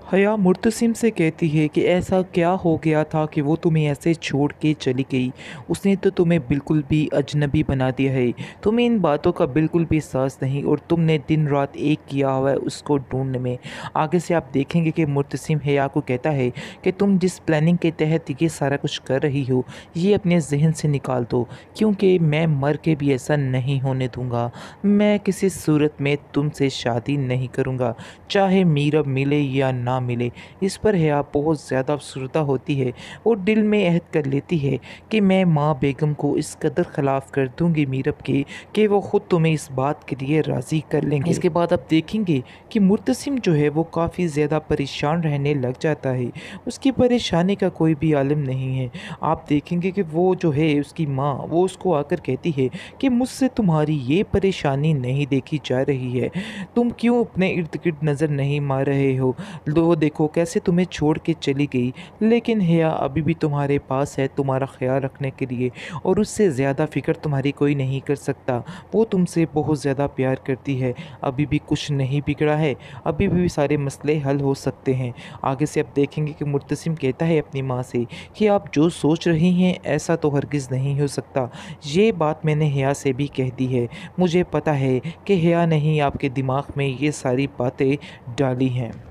हया मुर्तसिम से कहती है कि ऐसा क्या हो गया था कि वो तुम्हें ऐसे छोड़ के चली गई। उसने तो तुम्हें बिल्कुल भी अजनबी बना दिया है। तुम्हें इन बातों का बिल्कुल भी एहसास नहीं और तुमने दिन रात एक किया हुआ है उसको ढूंढने में। आगे से आप देखेंगे कि मुर्तसिम हया को कहता है कि तुम जिस प्लानिंग के तहत ये सारा कुछ कर रही हो ये अपने जहन से निकाल दो, क्योंकि मैं मर के भी ऐसा नहीं होने दूंगा। मैं किसी सूरत में तुमसे शादी नहीं करूँगा, चाहे मीरब मिले या ना मिले। इस पर हया बहुत ज़्यादा अफसरदा होती है और दिल में अहद कर लेती है कि मैं माँ बेगम को इस कदर ख़िलाफ़ कर दूंगी मीरब के कि वो ख़ुद तुम्हें इस बात के लिए राज़ी कर लेंगे। इसके बाद आप देखेंगे कि मुर्तसिम जो है वो काफ़ी ज़्यादा परेशान रहने लग जाता है। उसकी परेशानी का कोई भी आलम नहीं है। आप देखेंगे कि वो जो है उसकी माँ वो उसको आकर कहती है कि मुझसे तुम्हारी ये परेशानी नहीं देखी जा रही है, तुम क्यों अपने इर्द गिर्द नज़र नहीं मार रहे हो। लो देखो कैसे तुम्हें छोड़ के चली गई, लेकिन हया अभी भी तुम्हारे पास है तुम्हारा ख्याल रखने के लिए, और उससे ज़्यादा फ़िक्र तुम्हारी कोई नहीं कर सकता। वो तुमसे बहुत ज़्यादा प्यार करती है। अभी भी कुछ नहीं बिगड़ा है, अभी भी सारे मसले हल हो सकते हैं। आगे से आप देखेंगे कि मुर्तसिम कहता है अपनी माँ से कि आप जो सोच रही हैं ऐसा तो हरगिज़ नहीं हो सकता। ये बात मैंने हया से भी कह दी है। मुझे पता है कि हया ने ही आपके दिमाग में ये सारी बातें डाली हैं।